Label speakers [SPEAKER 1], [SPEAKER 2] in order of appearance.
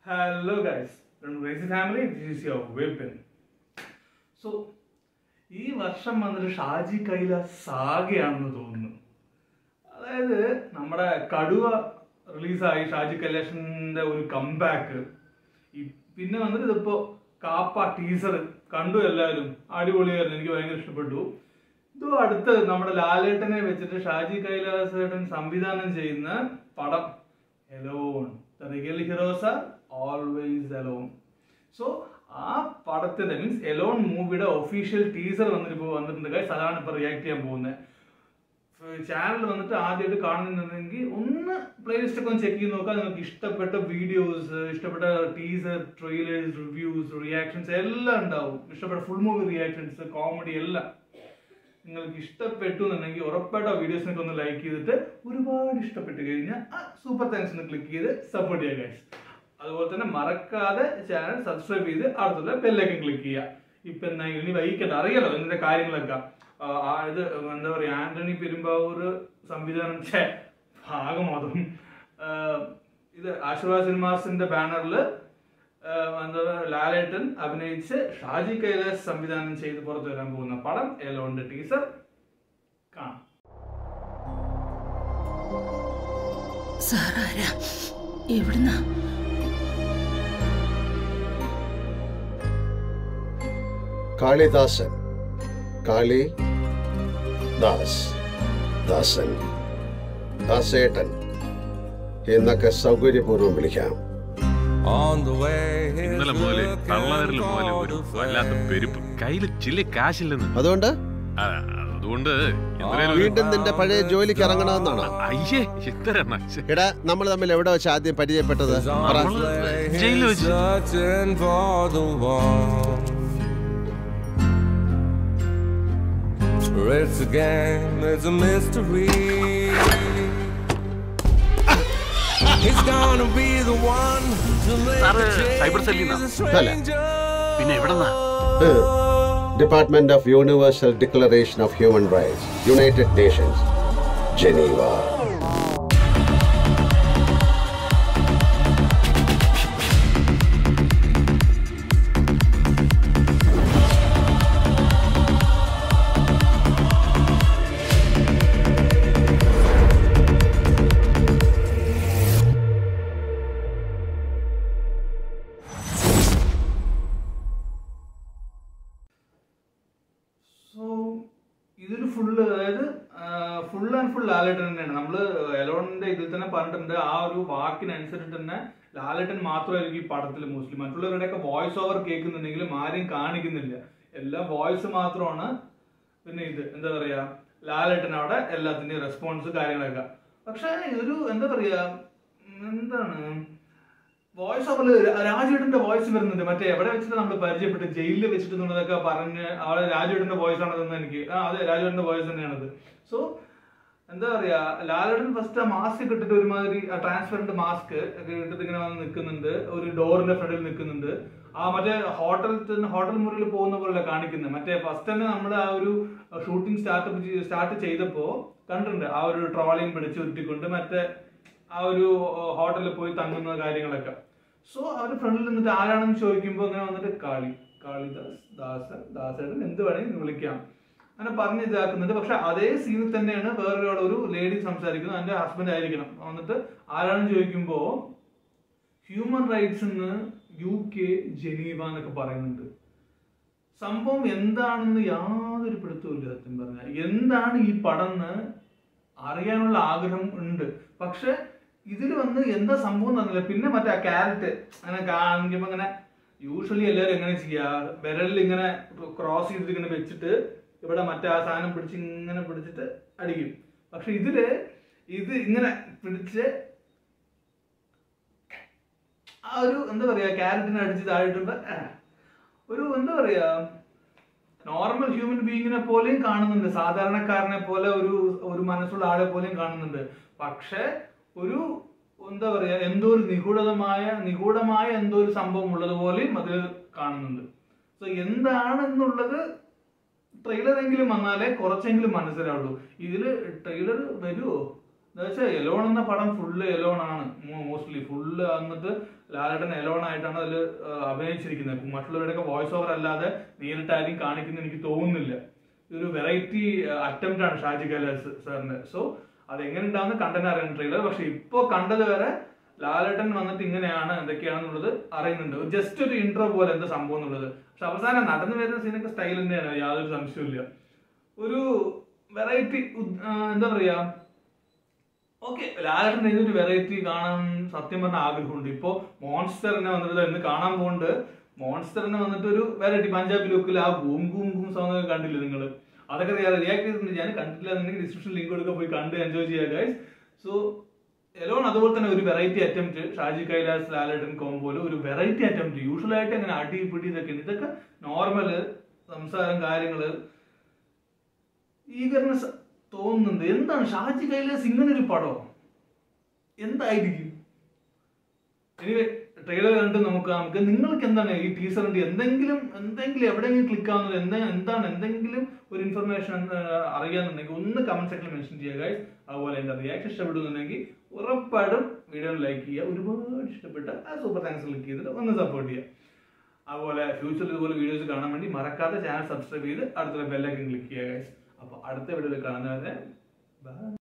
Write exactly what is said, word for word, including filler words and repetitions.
[SPEAKER 1] Hello guys, from Krazy family, this is your weapon. So, this വർഷം വന്നിട്ട് ഷാജി കൈലാസ് സാഗയാണെന്ന് തോന്നുന്നു. അതായത് നമ്മുടെ കടുവ റിലീസായി ഷാജി കൈലാസിന്റെ ഒരു കംബാക്ക്. പിന്നെ വന്നിട്ട് ഇതിപ്പോ കാപ്പ ടീസർ കണ്ടു എല്ലാവരും, അടിപൊളിയായിരുന്നു, എനിക്ക് ഭയങ്കര ഇഷ്ടപ്പെട്ടു. ഇത് അടുത്ത് നമ്മുടെ ലാലേട്ടനെ വെച്ചിട്ട് ഷാജി കൈലാസ് ഏട്ടൻ സംവിധാനം ചെയ്യുന്ന പടം Alone. The real heroes are always alone. So, ആ പടത്തിന്റെ മീൻസ് എലോൺ മൂവിയുടെ ഒഫീഷ്യൽ ടീസർ വന്നിട്ട് ഇപ്പോൾ വന്നിട്ടുണ്ട് ഗൈസ്. അതാണ് ഇപ്പോൾ റിയാക്ട് ചെയ്യാൻ പോകുന്നത്. ചാനൽ വന്നിട്ട് ആദ്യമായിട്ട് കാണുന്നുണ്ടെങ്കിൽ ഒന്ന് പ്ലേലിസ്റ്റ് ഒക്കെ ഒന്ന് ചെക്ക് ചെയ്ത് നോക്കാം. നിങ്ങൾക്ക് ഇഷ്ടപ്പെട്ട വീഡിയോസ്, ഇഷ്ടപ്പെട്ട ടീസർ, ട്രെയിലേഴ്സ്, റിവ്യൂസ്, റിയാക്ഷൻസ് എല്ലാം ഉണ്ടാവും. ഇഷ്ടപ്പെട്ട ഫുൾ മൂവി റിയാക്ഷൻസ്, കോമഡി എല്ലാം നിങ്ങൾക്ക് ഇഷ്ടപ്പെട്ടു എന്നുണ്ടെങ്കിൽ ഉറപ്പായിട്ട് ആ വീഡിയോസിനൊക്കെ ഒന്ന് ലൈക്ക് ചെയ്തിട്ട് ഒരുപാട് ഇഷ്ടപ്പെട്ട് കഴിഞ്ഞാൽ ആ സൂപ്പർ താങ്ക്സ് ഒന്ന് ക്ലിക്ക് ചെയ്ത് സപ്പോർട്ട് ചെയ്യുക ഗൈസ്. അതുപോലെ തന്നെ മറക്കാതെ ചാനൽ സബ്സ്ക്രൈബ് ചെയ്ത് അടുത്തുള്ള ബെല്ലൈക്കൺ ക്ലിക്ക് ചെയ്യുക. ഇപ്പൊ എന്താ ഇനി വൈകിക്കണ്ട, അറിയാലോ ഇതിന്റെ കാര്യങ്ങളൊക്കെ. ഇത് എന്താ പറയാ, ആന്റണി പെരുമ്പാവൂർ സംവിധാനം ഭാഗമാതും ഇത് ആശീർവാദ് സിനിമാസിന്റെ ബാനറിൽ എന്താ ലാലേട്ടൻ അഭിനയിച്ച് ഷാജി കൈലാസ് സംവിധാനം ചെയ്ത് പുറത്തു വരാൻ പോകുന്ന പടം എലോണിന്റെ ടീസർ കാണാം.
[SPEAKER 2] കാളിദാസൻ, കാളി ദാസ്, ദാസൻ, ദാസേട്ടൻ എന്നൊക്കെ സൗകര്യപൂർവ്വം വിളിക്കാം.
[SPEAKER 3] ഇന്നലെ മുതല് കള്ളവരിൽ പോലെ ഒരു വല്ലാത്ത പെരുപ്പ്, കയ്യില് ചില കാശില്ലെന്ന്.
[SPEAKER 2] അതുകൊണ്ട്
[SPEAKER 3] അതുകൊണ്ട്
[SPEAKER 2] വീണ്ടും നിന്റെ പഴയ ജോലിക്ക് ഇറങ്ങണമെന്നാണ്.
[SPEAKER 3] അയ്യേ, എത്ര
[SPEAKER 2] എടാ, നമ്മൾ തമ്മിൽ എവിടെ വെച്ച് ആദ്യം പരിചയപ്പെട്ടത്?
[SPEAKER 3] ജയിലിൽ വെച്ച്.
[SPEAKER 4] It's a game, it's a mystery. He's gonna be the one to make
[SPEAKER 3] cyber സെല്ലിൽ പിന്നെ എവിടെന്നാ?
[SPEAKER 2] Department of Universal Declaration of Human Rights, United Nations, Geneva.
[SPEAKER 1] ഇതിൽ ഫുള്ള് അതായത് ഫുൾ ആൻഡ് ഫുൾ ലാലേട്ടൻ തന്നെയാണ്. നമ്മള് എലോണിന്റെ ഇതിൽ തന്നെ പറഞ്ഞിട്ടുണ്ട്, ആ ഒരു വാക്കിനനുസരിച്ച് തന്നെ ലാലേട്ടൻ മാത്രമായിരിക്കും ഈ പടത്തിൽ മോസ്റ്റ്ലി. മറ്റുള്ളവരുടെയൊക്കെ വോയിസ് ഓവർ കേൾക്കുന്നുണ്ടെങ്കിലും ആരെയും കാണിക്കുന്നില്ല, എല്ലാം വോയിസ് മാത്രമാണ്. പിന്നെ ഇത് എന്താ പറയാ, ലാലേട്ടൻ അവിടെ എല്ലാത്തിന്റെയും റെസ്പോൺസ് കാര്യങ്ങളൊക്കെ. പക്ഷെ ഇതൊരു എന്താ പറയാ, എന്താണ് വോയിസ് ഓവർ രാജേട്ടന്റെ വോയിസ് വരുന്നുണ്ട്. മറ്റേ എവിടെ വെച്ചിട്ട് നമ്മൾ പരിചയപ്പെട്ട് ജയിലിൽ വെച്ചിട്ട് എന്നുള്ളതൊക്കെ പറഞ്ഞ് അവിടെ രാജേട്ടന്റെ വോയിസ് ആണതെന്ന് എനിക്ക് ആ അതെ രാജേട്ടന്റെ വോയിസ് തന്നെയാണത്. സോ എന്താ പറയാ, ലാലേട്ടൻ ഫസ്റ്റ് ആ മാസ്ക് ഇട്ടിട്ട് ഒരുമാതിരി ട്രാൻസ്പെറന്റ് മാസ്ക് ഒക്കെ ഇട്ടിട്ട് ഇങ്ങനെ വന്ന് നിൽക്കുന്നുണ്ട്, ഒരു ഡോറിന്റെ ഫ്രണ്ടിൽ നിൽക്കുന്നുണ്ട്. ആ മറ്റേ ഹോട്ടൽ ഹോട്ടൽ മുറിയിൽ പോകുന്ന പോലെ കാണിക്കുന്നത്. മറ്റേ ഫസ്റ്റ് തന്നെ നമ്മൾ ആ ഒരു ഷൂട്ടിംഗ് സ്റ്റാർട്ട് സ്റ്റാർട്ട് ചെയ്തപ്പോ കണ്ടിട്ടുണ്ട്, ആ ഒരു ട്രോളിയും പിടിച്ച് ഉരുട്ടിക്കൊണ്ട് മറ്റേ ആ ഒരു ഹോട്ടലിൽ പോയി തങ്ങുന്ന കാര്യങ്ങളൊക്കെ. സോ അവർ ഫ്രണ്ടിൽ നിന്നിട്ട് ആരാണെന്ന് ചോദിക്കുമ്പോൾ അങ്ങനെ വന്നിട്ട് കാളി കാളിദാസ് ദാസൻ ദാസേട്ടൻ എന്ത് വേണമെങ്കിൽ വിളിക്കാം അങ്ങനെ പറഞ്ഞ് ഇതാക്കുന്നുണ്ട്. പക്ഷെ അതേ സീനിൽ തന്നെയാണ് വേറൊരാൾ ഒരു ലേഡി സംസാരിക്കുന്നത്, എൻ്റെ ഹസ്ബൻഡ് ആയിരിക്കണം. വന്നിട്ട് ആരാണെന്ന് ചോദിക്കുമ്പോൾ ഹ്യൂമൻ റൈറ്റ്സ് എന്ന് യു കെ ജനീവ എന്നൊക്കെ പറയുന്നുണ്ട്. സംഭവം എന്താണെന്ന് യാതൊരു പിടുത്തമില്ല സത്യം പറഞ്ഞാൽ. എന്താണ് ഈ പടം എന്ന് അറിയാനുള്ള ആഗ്രഹം ഉണ്ട്, പക്ഷെ ഇതിൽ വന്ന് എന്താ സംഭവം തന്നില്ല. പിന്നെ മറ്റേ ആ ക്യാരറ്റ് അങ്ങനെ കാണിക്കുമ്പോ ഇങ്ങനെ യൂഷ്വലി എല്ലാവരും എങ്ങനെ ചെയ്യാ, വിരലിൽ ഇങ്ങനെ ക്രോസ് ചെയ്തിട്ട് ഇങ്ങനെ വെച്ചിട്ട് ഇവിടെ മറ്റേ ആ സാധനം പിടിച്ച് ഇങ്ങനെ പിടിച്ചിട്ട് അടിക്കും. പക്ഷെ ഇതില് ഇത് ഇങ്ങനെ പിടിച്ച് ആ ഒരു എന്താ പറയാ ക്യാരറ്റിനെ അടിച്ച് താഴെട്ടുമ്പോ ഒരു എന്താ പറയാ നോർമൽ ഹ്യൂമൻ ബീയിങ്ങിനെ പോലെയും കാണുന്നുണ്ട്, സാധാരണക്കാരനെ പോലെ ഒരു ഒരു മനസ്സുള്ള ആളെ പോലെയും കാണുന്നുണ്ട്. പക്ഷെ ഒരു എന്താ പറയാ എന്തോ ഒരു നിഗൂഢമായ നിഗൂഢമായ എന്തോ ഒരു സംഭവം ഉള്ളതുപോലെയും അതിൽ കാണുന്നുണ്ട്. സോ എന്താണെന്നുള്ളത് ട്രെയിലറെങ്കിലും വന്നാലേ കുറച്ചെങ്കിലും മനസ്സിലാവുള്ളൂ. ഇതില് ട്രെയിലർ വരുമോ എന്താ വെച്ചാൽ എലോൺ എന്ന പടം ഫുള്ള് എലോൺ ആണ് മോസ്റ്റ്ലി ഫുള്ള് വന്നിട്ട് ലാലേട്ടൻ എലോൺ ആയിട്ടാണ് അതിൽ അഭിനയിച്ചിരിക്കുന്നത്. മറ്റുള്ളവരുടെയൊക്കെ വോയിസ് ഓവർ അല്ലാതെ നേരിട്ടാരും കാണിക്കുന്ന എനിക്ക് തോന്നുന്നില്ല. ഇതൊരു വെറൈറ്റി അറ്റംപ്റ്റ് ആണ് ഷാജി കൈലാസ് സാറിന്റെ. സോ അത് എങ്ങനെ ഉണ്ടാവുന്ന കണ്ടന്റ് അറിയാൻ ട്രെയിലർ. പക്ഷെ ഇപ്പോ കണ്ടത് വരെ ലാലേട്ടൻ വന്നിട്ട് ഇങ്ങനെയാണ് എന്തൊക്കെയാണെന്നുള്ളത് അറിയുന്നുണ്ട്. ജസ്റ്റ് ഒരു ഇൻട്രോ പോലെ എന്താ സംഭവം എന്നുള്ളത്. പക്ഷെ അവസാനം നടന്നു വരുന്ന സീനൊക്കെ സ്റ്റൈൽ തന്നെയാണ്, യാതൊരു സംശയമില്ല. ഒരു വെറൈറ്റി എന്താ പറയാ, ഓക്കെ ലാലേട്ടൻ്റെ ഇതൊരു വെറൈറ്റി കാണാൻ സത്യം പറഞ്ഞ ആഗ്രഹമുണ്ട്. ഇപ്പോ മോൺസ്റ്ററിനെ വന്നിട്ട് ഇന്ന് കാണാൻ പോകുന്നുണ്ട്. മോൺസ്റ്ററിനെ വന്നിട്ട് ഒരു വെറൈറ്റി പഞ്ചാബി ലുക്കിൽ ആ ബൂം ബൂം ബൂം സോങ് ഒക്കെ കണ്ടില്ല നിങ്ങൾ? അതൊക്കെ റിയാക്ട് ചെയ്തിട്ടുണ്ട്. ഞാൻ കണ്ടിട്ടില്ല എന്നുണ്ടെങ്കിൽ ഡിസ്ക്രിപ്ഷൻ ലിങ്ക് കൊടുക്കുക, പോയി കണ്ട് എൻജോയ് ചെയ്യുക ഗൈസ്. സോ എലോൺ അതുപോലെ തന്നെ ഒരു വെറൈറ്റി അറ്റംപ്റ്റ്. ഷാജി കൈലാസ് ലാലേട്ടൻ കോംബോല് ഒരു വെറൈറ്റി അറ്റംപ്റ്റ്. യൂഷ്വൽ ആയിട്ട് അങ്ങനെ അടി പിടി ഇതൊക്കെ ഇതൊക്കെ നോർമല് സംസാരം കാര്യങ്ങള് ഈഗർനെസ് തോന്നുന്നുണ്ട്. എന്താണ് ഷാജി കൈലാസ് ഇങ്ങനെ ഒരു പടം എന്തായിരിക്കും? എനിവേ ട്രെയിലർ കണ്ടിട്ട് നമുക്ക് നമുക്ക് നിങ്ങൾക്ക് എന്താണ് ഈ ടീസർ ഉണ്ട് എന്തെങ്കിലും എന്തെങ്കിലും എവിടെയെങ്കിലും ക്ലിക്ക് ആവുന്നത് എന്താ എന്താണ് എന്തെങ്കിലും ഒരു ഇൻഫർമേഷൻ അറിയാന്നുണ്ടെങ്കിൽ ഒന്ന് കമന്റ് സെക്ഷനിൽ മെൻഷൻ ചെയ്യുക ഗൈസ്. അതുപോലെ എന്റെ റിയാക്ഷൻ ഇഷ്ടപ്പെടുന്നുണ്ടെങ്കിൽ ഉറപ്പായിട്ടും വീഡിയോ ലൈക്ക് ചെയ്യുക. ഒരുപാട് ഇഷ്ടപ്പെട്ട ആ സൂപ്പർ താങ്ക്സ് ക്ലിക്ക് ചെയ്തിട്ട് ഒന്ന് സപ്പോർട്ട് ചെയ്യുക. അതുപോലെ ഫ്യൂച്ചറിൽ ഇതുപോലെ വീഡിയോസ് കാണാൻ വേണ്ടി മറക്കാതെ ചാനൽ സബ്സ്ക്രൈബ് ചെയ്ത് അടുത്തുള്ള ബെല്ലൈക്കൺ ക്ലിക്ക് ചെയ്യുക ഗൈസ്. അപ്പൊ അടുത്ത വീഡിയോയിൽ കാണുന്നവരെ ബൈ.